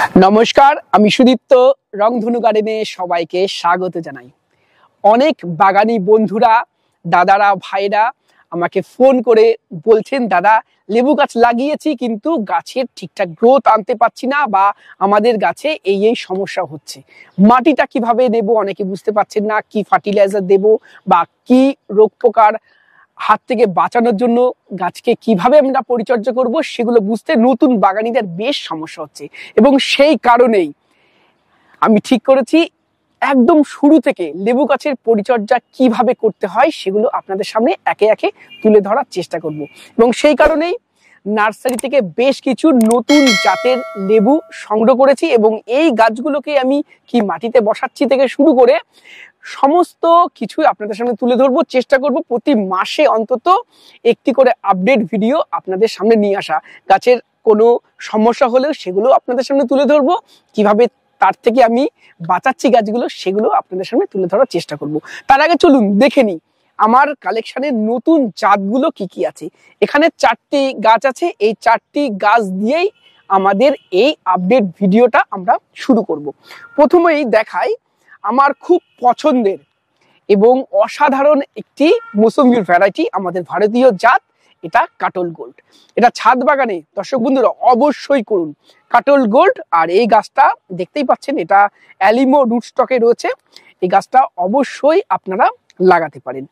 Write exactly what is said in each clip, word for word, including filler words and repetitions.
नमस्कार आमी सुदीप्त रंगधनु गार्डेने सबाइके स्वागत जानाई। अनेक बागानी बंधुरा दादारा भाईरा आमाके फोन करे बोलछेन दादा लेबू गाछ लागिয়েছি किन्तु गाछेर ठीकठाक ग्रोथ आनते पारछि ना बा आमादेर गाছে এই এই সমস্যা হচ্ছে। মাটিটা কিভাবে নেব অনেকে বুঝতে পারছেন না, কি ফার্টিলাইজার দেব বা কি রোগ পোকার হাত থেকে বাঁচানোর জন্য গাছকে কিভাবে আমরা পরিচর্যা করব সেগুলো বুঝতে নতুন বাগানীদের বেশ সমস্যা হচ্ছে। এবং সেই কারণেই আমি ঠিক করেছি একদম শুরু থেকে লেবু গাছের পরিচর্যা কিভাবে করতে হয় সেগুলো আপনাদের সামনে একে একে তুলে ধরার চেষ্টা করব। এবং সেই কারণেই নার্সারি থেকে বেশ কিছু নতুন জাতের লেবু সংগ্রহ করেছি এবং এই গাছগুলোকে আমি কি মাটিতে বসাচ্ছি থেকে শুরু করে সমস্ত কিছু আপনাদের সামনে তুলে ধরবো। চেষ্টা করব প্রতি মাসে অন্তত একটি করে আপডেট ভিডিও আপনাদের সামনে নিয়ে আসা। গাছের কোনো সমস্যা হলেও সেগুলো আপনাদের সামনে তুলে ধরবো, কিভাবে তার থেকে আমি বাঁচাচ্ছি গাছগুলো সেগুলো আপনাদের সামনে তুলে ধরার চেষ্টা করব। তার আগে চলুন দেখে নিই আমার কালেকশনের নতুন জাতগুলো কি কি আছে। এখানে চারটি গাছ আছে, এই চারটি গাছ দিয়েই আমাদের এই আপডেট ভিডিওটা আমরা শুরু করব। প্রথমেই দেখাই আমার খুব পছন্দের এবং অসাধারণ একটি মৌসুমীর ভ্যারাইটি, আমাদের ভারতীয় জাত, এটা কাটল গোল্ড। এটা ছাদ বাগানে দর্শক বন্ধুরা অবশ্যই করুন কাটল গোল্ড। আর এই গাছটা দেখতেই পাচ্ছেন এটা অ্যালিমো রুট স্টকে রয়েছে, এই গাছটা অবশ্যই আপনারা লাগাতে পারেন।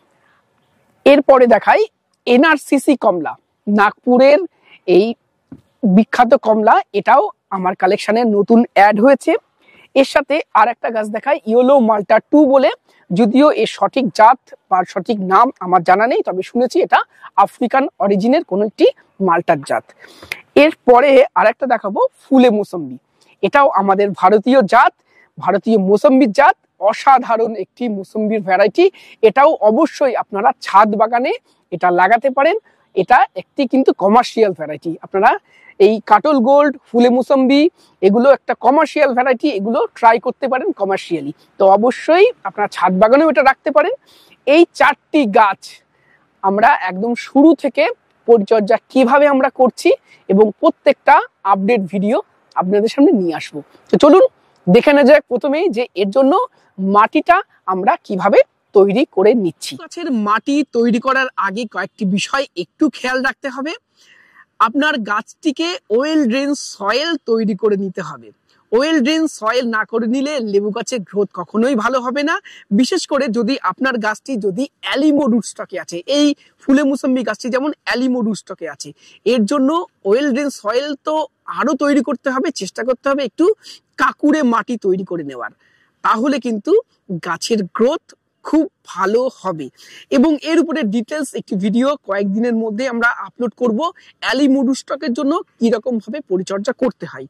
এরপরে দেখাই এনআরসিসি কমলা, নাগপুরের এই বিখ্যাত কমলা, এটাও আমার কালেকশনের নতুন অ্যাড হয়েছে। এর সাথে আর একটা গাছ দেখাই ইয়েলো মাল্টা টু বলে, যদিও এর সঠিক জাত বা সঠিক নাম আমার জানা নেই, তবে শুনেছি এটা আফ্রিকান অরিজিনের কোন একটি মাল্টার জাত। এরপরে আর একটা দেখাবো ফুলে মৌসম্বি, এটাও আমাদের ভারতীয় জাত, ভারতীয় মৌসম্বির জাত, অসাধারণ একটি মৌসম্বির ভ্যারাইটি। এটাও অবশ্যই আপনারা ছাদ বাগানে এটা লাগাতে পারেন। এটা একটি কিন্তু কমার্শিয়াল ভ্যারাইটি। আপনারা এই কাটল গোল্ড, ফুলে মৌসম্বি এগুলো একটা কমার্শিয়াল ভ্যারাইটি, এগুলো ট্রাই করতে পারেন কমার্শিয়ালি। তো অবশ্যই আপনারা ছাদ বাগানেও এটা রাখতে পারেন। এই চারটি গাছ আমরা একদম শুরু থেকে পরিচর্যা কিভাবে আমরা করছি এবং প্রত্যেকটা আপডেট ভিডিও আপনাদের সামনে নিয়ে আসবো। তো চলুন দেখে নেওয়া যাক প্রথমেই যে এর জন্য মাটিটা আমরা কিভাবে তৈরি করে নিচ্ছি। গাছের মাটি তৈরি করার আগে কয়েকটি বিষয় একটু খেয়াল রাখতে হবে। আপনার গাছটিকে ওয়েল ড্রেন সয়েল তৈরি করে নিতে হবে। ওয়েল ড্রেন সয়েল না করে নিলে লেবু গাছের গ্রোথ কখনোই ভালো হবে না। বিশেষ করে যদি আপনার গাছটি যদি অ্যালিমো রুট স্টকে আছে, এই ফুলে মৌসুমী গাছটি যেমন অ্যালিমো রুট স্টকে আছে, এর জন্য ওয়েল ড্রেন সয়েল তো আরো তৈরি করতে হবে, চেষ্টা করতে হবে একটু কাকুরে মাটি তৈরি করে নেওয়ার, তাহলে কিন্তু গাছের গ্রোথ খুব ভালো হবে। এবং এর উপরে ডিটেলস একটি ভিডিও কয়েকদিনের মধ্যে আমরা আপলোড করব, অ্যালিমো রুট স্টকের জন্য কিরকম ভাবে পরিচর্যা করতে হয়।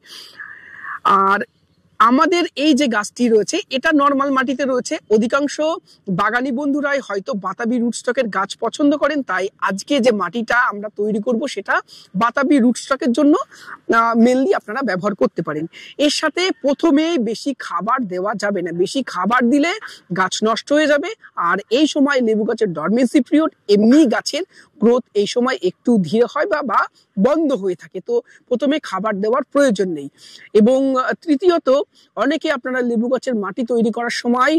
আর আমাদের এই যে গাছটি রয়েছে এটা নর্মাল মাটিতে রয়েছে। অধিকাংশ বাগানি বন্ধুরাই হয়তো বাতাবি রুটস্টকের গাছ পছন্দ করেন, তাই আজকে যে মাটিটা আমরা তৈরি করব সেটা বাতাবি রুটস্টকের জন্য মেনলি আপনারা ব্যবহার করতে পারেন। এর সাথে প্রথমে বেশি খাবার দেওয়া যাবে না, বেশি খাবার দিলে গাছ নষ্ট হয়ে যাবে। আর এই সময় লেবু গাছের ডরমেন্সি পিরিয়ড, এমনি গাছের গ্রোথ এই সময় একটু ধীরে হয় বা বা বন্ধ হয়ে থাকে, তো প্রথমে খাবার দেওয়ার প্রয়োজন নেই। এবং তৃতীয়ত অনেকে আপনারা লেবু গাছের মাটি তৈরি করার সময়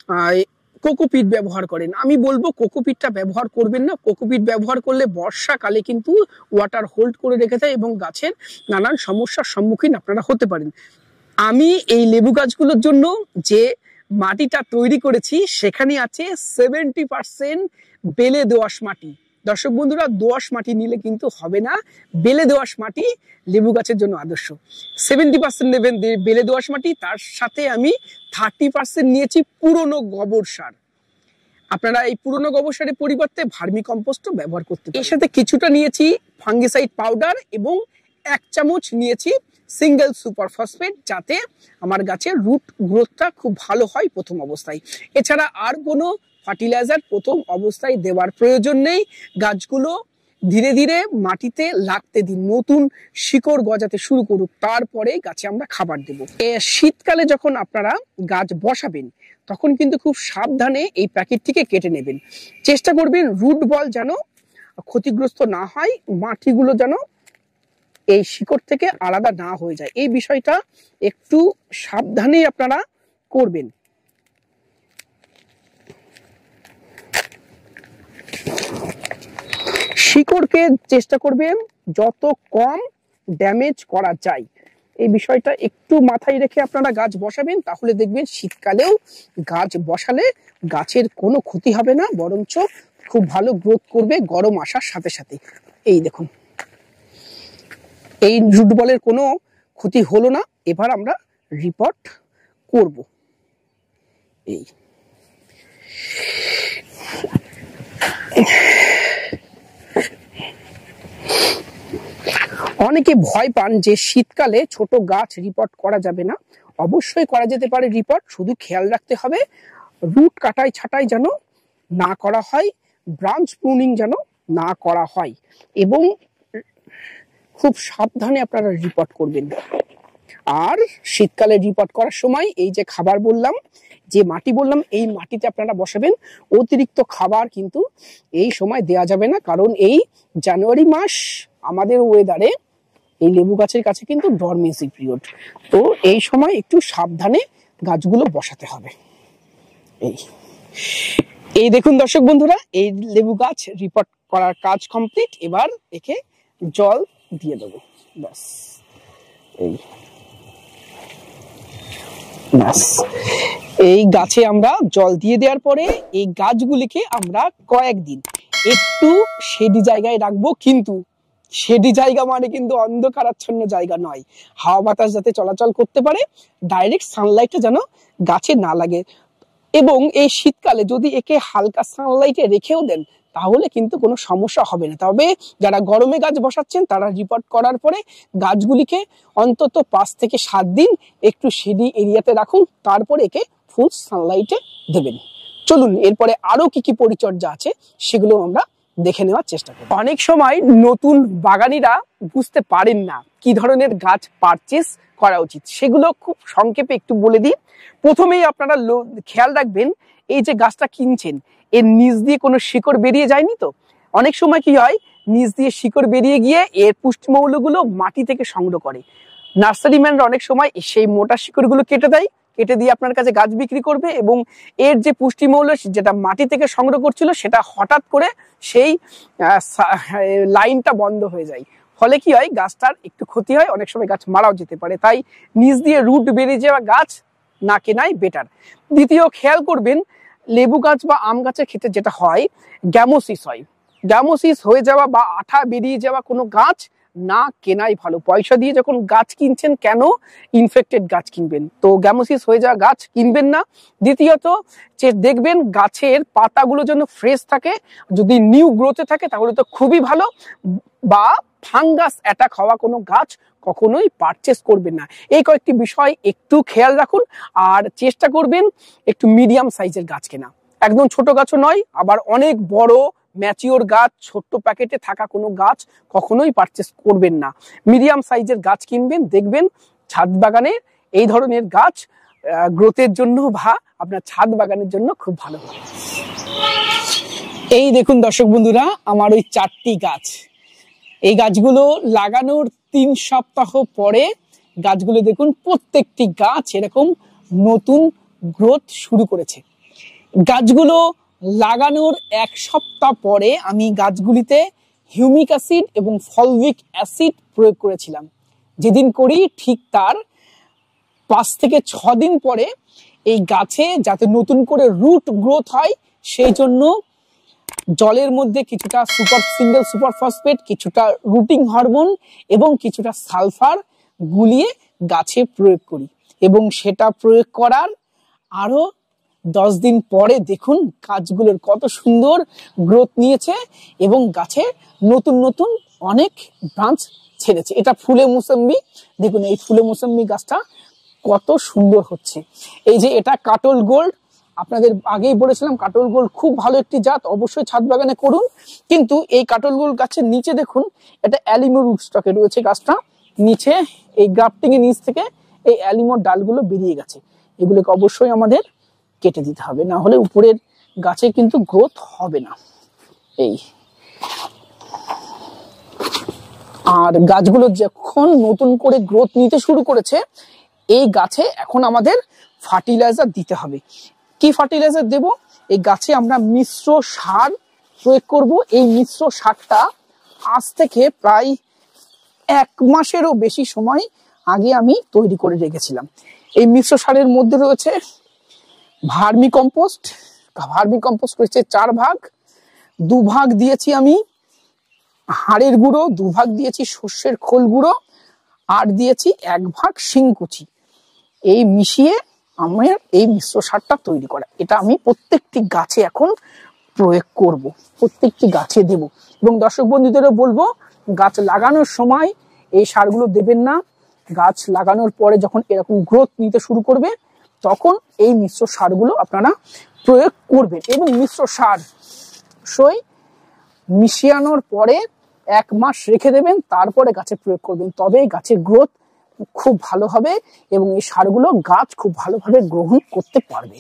কোকোপিট ব্যবহার করেন। আমি বলবো কোকোপিটটা ব্যবহার করবেন না। কোকোপিট ব্যবহার করলে বর্ষাকালে কিন্তু ওয়াটার হোল্ড করে রেখে দেয় এবং গাছের নানান সমস্যার সম্মুখীন আপনারা হতে পারেন। আমি এই লেবু গাছগুলোর জন্য যে মাটিটা তৈরি করেছি সেখানে আছে সেভেন্টি পার্সেন্ট বেলে দোআঁশ মাটি। দর্শক বন্ধুরা, দোআঁশ মাটি নিলে কিন্তু হবে না, বেলে দোআঁশ মাটি লেবু গাছের জন্য আদর্শ। সেভেন্টি পার্সেন্ট নেবেন বেলে দোআঁশ মাটি, তার সাথে আমি থার্টি পার্সেন্ট নিয়েছি পুরনো গোবর সার। আপনারা এই পুরনো গোবর সারের পরিবর্তে ভার্মি কম্পোস্টও ব্যবহার করতে পারেন। এর সাথে কিছুটা নিয়েছি ফাঙ্গিসাইড পাউডার এবং এক চামচ নিয়েছি সিঙ্গেল সুপার ফসফেট, যাতে আমার গাছের রুট গ্রোথটা খুব ভালো হয় প্রথম অবস্থায়। এছাড়া আর কোনো ফার্টিলাইজার প্রথম অবস্থায় দেওয়ার প্রয়োজন নেই। গাছগুলো ধীরে ধীরে মাটিতে লাগতে দিন, নতুন শিকড় গজাতে শুরু করুক, তারপরে গাছে আমরা খাবার দেব। শীতকালে যখন আপনারা গাছ বসাবেন তখন কিন্তু খুব সাবধানে এই প্যাকেটটিকে কেটে নেবেন। চেষ্টা করবেন রুট বল যেন ক্ষতিগ্রস্ত না হয়, মাটিগুলো যেন এই শিকড় থেকে আলাদা না হয়ে যায়। এই বিষয়টা একটু সাবধানে আপনারা করবেন। শিকড়কে চেষ্টা করবেন যত কম ড্যামেজ করা যায়, এই বিষয়টা একটু মাথায় রেখে আপনারা গাছ বসাবেন, তাহলে দেখবেন শীতকালেও গাছ বসালে গাছের কোনো ক্ষতি হবে না, বরঞ্চ খুব ভালো গ্রোথ করবে গরম আসার সাথে সাথে। এই দেখুন, এই রুট বলের কোনো ক্ষতি হলো না। এবার আমরা রিপোর্ট করব। এই অনেকে ভয় পান যে শীতকালে ছোট গাছ রিপোর্ট করা যাবে না। অবশ্যই করা যেতে পারে রিপোর্ট, শুধু খেয়াল রাখতে হবে রুট কাটাই ছাটাই যেন না করা হয়, ব্রাঞ্চ প্রুনিং যেন না করা হয়, এবং খুব সাবধানে আপনারা রিপোর্ট করবেন। আর শীতকালে রিপোর্ট করার সময় এই যে খাবার বললাম, যে মাটি বললাম, এই মাটিতে আপনারা বসাবেন। অতিরিক্ত খাবার কিন্তু এই সময় দেয়া যাবে না, কারণ এই জানুয়ারি মাস আমাদের ওয়েদারে এই লেবু গাছের কাছে কিন্তু ডরমেন্সি পিরিয়ড। তো এই সময় একটু সাবধানে গাছগুলো বসাতে হবে। এই এই দেখুন দর্শক বন্ধুরা, এই লেবু গাছ রিপোর্ট করার কাজ কমপ্লিট। এবার একে জল দিয়ে দেবো, ব্যাস। এই ব্যাস, এই গাছে আমরা জল দিয়ে দেওয়ার পরে এই গাছগুলিকে আমরা কয়েকদিন একটু শেডি জায়গায় রাখবো, কিন্তু শেডি জায়গা মানে কিন্তু অন্ধকারাচ্ছন্ন জায়গা নয়, হাওয়া বাতাস যাতে চলাচল করতে পারে, ডাইরেক্ট সানলাইটে যেন গাছে না লাগে। এবং এই শীতকালে যদি একে হালকা সানলাইটে রেখেও দেন তাহলে কিন্তু কোনো সমস্যা হবে না। তবে যারা গরমে গাছ বসাচ্ছেন তারা রিপোর্ট করার পরে গাছগুলিকে অন্তত পাঁচ থেকে সাত দিন একটু শেডি এরিয়াতে রাখুন, তারপরে একে ফুল সানলাইটে দেবেন। চলুন এরপরে আরো কি কি পরিচর্যা আছে সেগুলো আমরা দেখে নেওয়ার চেষ্টা করি। অনেক সময় নতুন বাগানিরা বুঝতে পারেন না কি ধরনের গাছ পারচেস করা উচিত, সেগুলো খুব সংক্ষেপে একটু বলে দিই। প্রথমেই আপনারা খেয়াল রাখবেন, এই যে গাছটা কিনছেন এর নিচ দিয়ে কোনো শিকড় বেরিয়ে যায়নি তো। অনেক সময় কি হয়, নিচ দিয়ে শিকড় বেরিয়ে গিয়ে এর পুষ্টিমৌলগুলো মাটি থেকে সংগ্রহ করে। নার্সারিম্যানরা অনেক সময় সেই মোটা শিকড়গুলো কেটে দেয়, কেটে দিয়ে আপনার কাছে গাছ বিক্রি করবে, এবং এর যে পুষ্টিমৌল যেটা মাটি থেকে সংগ্রহ করছিল সেটা হঠাৎ করে সেই লাইনটা বন্ধ হয়ে যায়। ফলে কি হয়, গাছটার একটু ক্ষতি হয়, অনেক সময় গাছ মারাও যেতে পারে। তাই নিচ দিয়ে রুট বেরিয়ে যাওয়া গাছ না কেনাই বেটার। দ্বিতীয়, খেয়াল করবেন লেবু গাছ বা আম গাছের ক্ষেত্রে যেটা হয়, গ্যামোসিস হয়। গ্যামোসিস হয়ে যাওয়া বা আঠা বেরিয়ে যাওয়া কোনো গাছ না কেনাই ভালো। পয়সা দিয়ে যখন গাছ কিনছেন কেন ইনফেক্টেড গাছ কিনবেন? তো গ্যামোসিস হয়ে যাওয়া গাছ কিনবেন না। দ্বিতীয়ত, যে দেখবেন গাছের পাতাগুলো যেন ফ্রেশ থাকে, যদি নিউ গ্রোথে থাকে তাহলে তো খুবই ভালো। বা ফাঙ্গাস অ্যাটাক হওয়া কোনো গাছ কখনোই পারচেস করবেন না। এই কয়েকটি বিষয় একটু খেয়াল রাখুন, আর চেষ্টা করবেন একটু মিডিয়াম সাইজের গাছ কেনা। একদম ছোট গাছও নয়, আবার অনেক বড় ম্যাচিওর গাছ, ছোট্ট প্যাকেটে থাকা কোনো গাছ কখনোই পারচেস করবেন না। মিডিয়াম সাইজের গাছ কিনবেন, দেখবেন ছাদ বাগানে এই ধরনের গাছ গ্রোথের জন্য বা আপনার ছাদ বাগানের জন্য খুব ভালো হবে। এই দেখুন দর্শক বন্ধুরা, আমার ওই চারটি গাছ, এই গাছগুলো লাগানোর তিন সপ্তাহ পরে গাছগুলো দেখুন প্রত্যেকটি গাছ এরকম নতুন গ্রোথ শুরু করেছে। গাছগুলো লাগানোর এক সপ্তাহ পরে আমি গাছগুলিতে হিউমিক অ্যাসিড এবং ফলভিক অ্যাসিড প্রয়োগ করেছিলাম। যেদিন করি ঠিক তার পাঁচ থেকে ছ দিন পরে এই গাছে যাতে নতুন করে রুট গ্রোথ হয় সেই জন্য জলের মধ্যে কিছুটা সুপার সিঙ্গেল সুপার ফসফেট, কিছুটা রুটিং হরমোন এবং কিছুটা সালফার গুলিয়ে গাছে প্রয়োগ করি। এবং সেটা প্রয়োগ করার আরো দশ দিন পরে দেখুন গাছগুলোর কত সুন্দর গ্রোথ নিয়েছে এবং গাছে নতুন নতুন অনেক ব্রাঞ্চ ছেড়েছে। এটা ফুলে মুসম্বি, দেখুন এই ফুলে মুসম্বি গাছটা কত সুন্দর হচ্ছে। এই যে এটা কাটল গোল্ড, আপনাদের আগেই বলেছিলাম কাটল গোল্ড খুব ভালো একটি জাত, অবশ্যই ছাদ বাগানে করুন। কিন্তু এই কাটল গোল্ড গাছের নিচে দেখুন এটা অ্যালিমো রুট স্টকে রয়েছে গাছটা, নিচে এই গ্রাফটিং এর নিচ থেকে এই অ্যালিমোর ডালগুলো বেরিয়ে গেছে। এগুলোকে অবশ্যই আমাদের কেটে দিতে হবে, না হলে উপরের গাছে কিন্তু গ্রোথ হবে না। এই আর গাছগুলো যখন নতুন করে গ্রোথ নিতে শুরু করেছে, এই গাছে এখন আমাদের ফার্টিলাইজার দিতে হবে। কি ফার্টিলাইজার দেব? এই গাছে আমরা মিশ্র সার প্রয়োগ করব। এই মিশ্র সারটা আজ থেকে প্রায় এক মাসেরও বেশি সময় আগে আমি তৈরি করে রেখেছিলাম। এই মিশ্র সারের মধ্যে রয়েছে ভার্মি কম্পোস্ট। ভার্মি কম্পোস্ট রয়েছে চার ভাগ, দু ভাগ দিয়েছি আমি হাড়ের গুঁড়ো, দু ভাগ দিয়েছি সর্ষের খোল গুঁড়ো, আর দিয়েছি এক ভাগ শিংকুচি। এই মিশিয়ে আমার এই মিশ্র সারটা তৈরি করা, এটা আমি প্রত্যেকটি গাছে এখন প্রয়োগ করব, প্রত্যেকটি গাছে দেব। এবং দর্শক বন্ধুদেরও বলবো, গাছ লাগানোর সময় এই সারগুলো দেবেন না। গাছ লাগানোর পরে যখন এরকম গ্রোথ নিতে শুরু করবে, তখন এই মিশ্র সারগুলো আপনারা প্রয়োগ করবেন। এবং মিশ্র সার সই মিশিয়ানোর পরে এক মাস রেখে দেবেন, তারপরে গাছে প্রয়োগ করবেন, তবে গাছের গ্রোথ খুব ভালো হবে এবং এই সারগুলো গাছ খুব ভালোভাবে গ্রহণ করতে পারবে।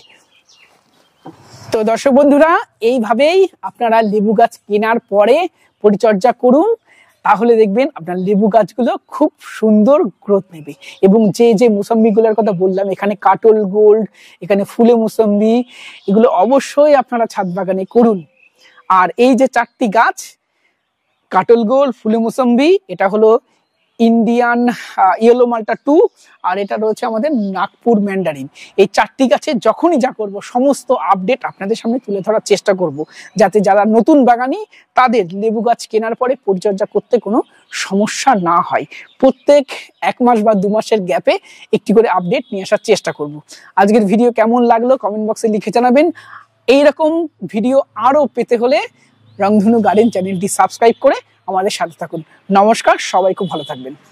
তো দর্শক বন্ধুরা, এইভাবেই আপনারা লেবু গাছ কেনার পরে পরিচর্যা করুন, তাহলে দেখবেন আপনার লেবু গাছগুলো খুব সুন্দর গ্রোথ নেবে। এবং যে যে মুসাম্বিগুলোর কথা বললাম, এখানে কাটল গোল্ড, এখানে ফুলে মুসাম্বি, এগুলো অবশ্যই আপনারা ছাদ বাগানে করুন। আর এই যে চারটি গাছ, কাটল গোল্ড, ফুলে মুসাম্বি, এটা হলো ইন্ডিয়ান ইয়েলো মাল্টা টু, আর এটা রয়েছে আমাদের নাগপুর ম্যান্ডারিন। এই চারটি গাছে যখনই যা করব, সমস্ত আপডেট আপনাদের সামনে তুলে ধরার চেষ্টা করব, যাতে যারা নতুন বাগানি তাদের লেবু গাছ কেনার পরে পরিচর্যা করতে কোনো সমস্যা না হয়। প্রত্যেক এক মাস বা দু মাসের গ্যাপে একটি করে আপডেট নিয়ে আসার চেষ্টা করব। আজকের ভিডিও কেমন লাগলো কমেন্ট বক্সে লিখে জানাবেন। এইরকম ভিডিও আরও পেতে হলে রংধনু গার্ডেন চ্যানেলটি সাবস্ক্রাইব করে আমাদের সাথে থাকুন। নমস্কার, সবাই খুব ভালো থাকবেন।